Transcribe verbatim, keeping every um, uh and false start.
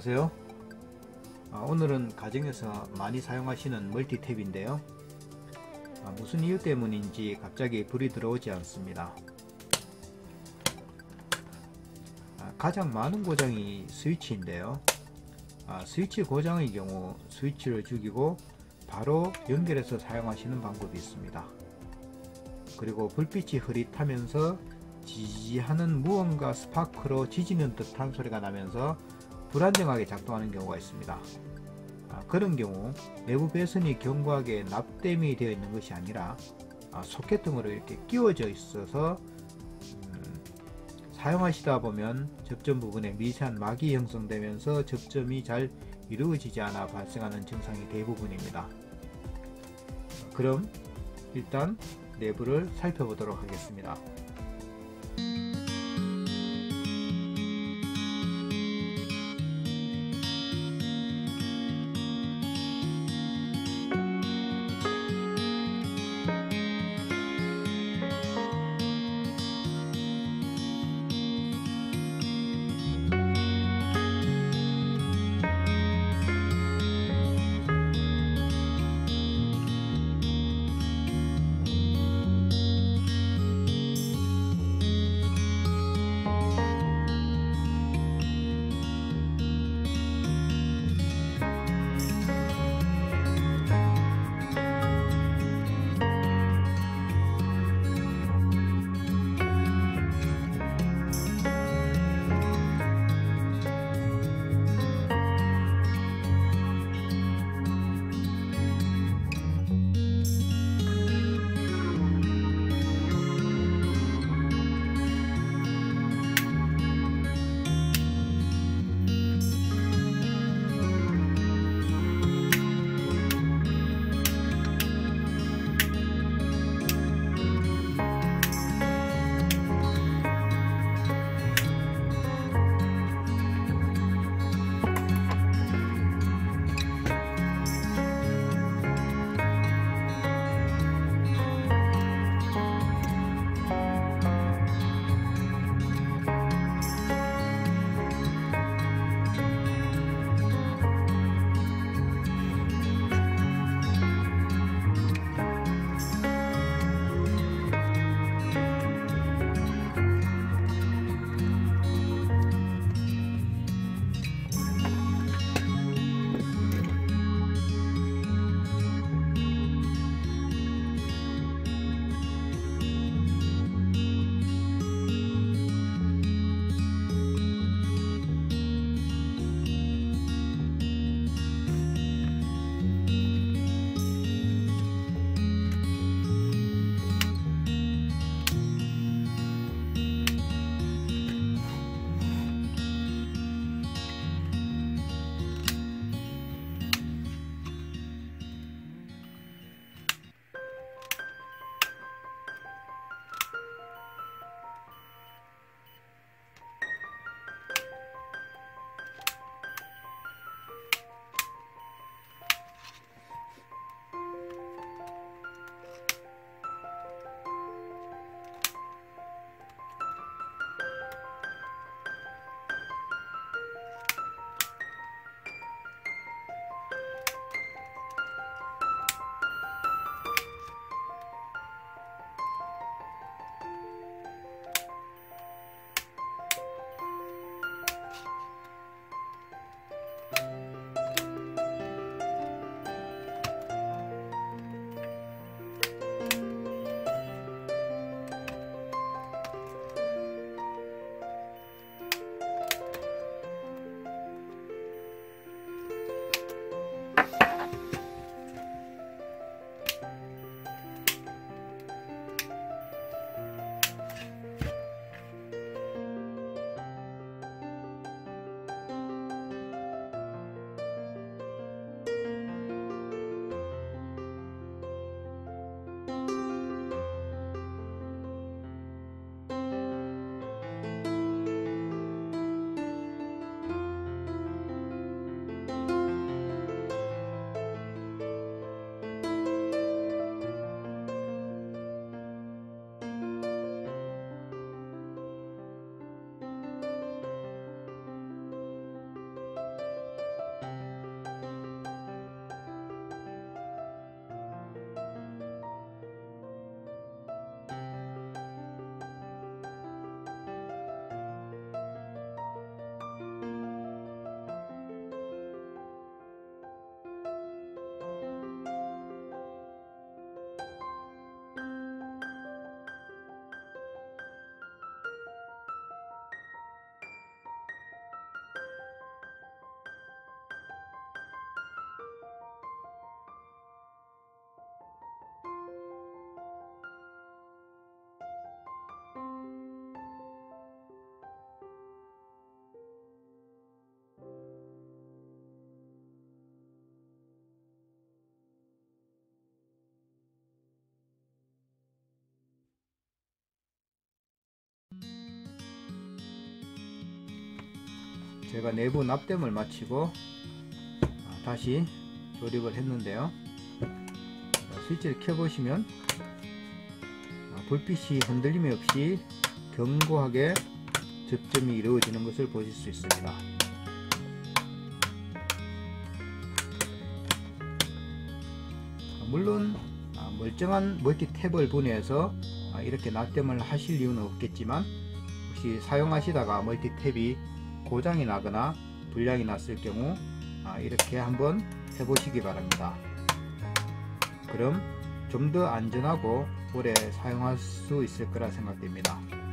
안녕하세요. 아, 오늘은 가정에서 많이 사용하시는 멀티탭인데요. 아, 무슨 이유 때문인지 갑자기 불이 들어오지 않습니다. 아, 가장 많은 고장이 스위치인데요. 아, 스위치 고장의 경우 스위치를 죽이고 바로 연결해서 사용하시는 방법이 있습니다. 그리고 불빛이 흐릿하면서 지지하는 무언가 스파크로 지지는 듯한 소리가 나면서 불안정하게 작동하는 경우가 있습니다. 아, 그런 경우 내부 배선이 견고하게 납땜이 되어 있는 것이 아니라 아, 소켓 등으로 이렇게 끼워져 있어서 음, 사용하시다 보면 접점 부분에 미세한 막이 형성되면서 접점이 잘 이루어지지 않아 발생하는 증상이 대부분입니다. 그럼 일단 내부를 살펴보도록 하겠습니다. 제가 내부 납땜을 마치고 다시 조립을 했는데요. 스위치를 켜보시면 불빛이 흔들림이 없이 견고하게 접점이 이루어지는 것을 보실 수 있습니다. 물론 멀쩡한 멀티탭을 분해해서 이렇게 납땜을 하실 이유는 없겠지만, 혹시 사용하시다가 멀티탭이 고장이 나거나 불량이 났을 경우 이렇게 한번 해보시기 바랍니다. 그럼 좀 더 안전하고 오래 사용할 수 있을 거라 생각됩니다.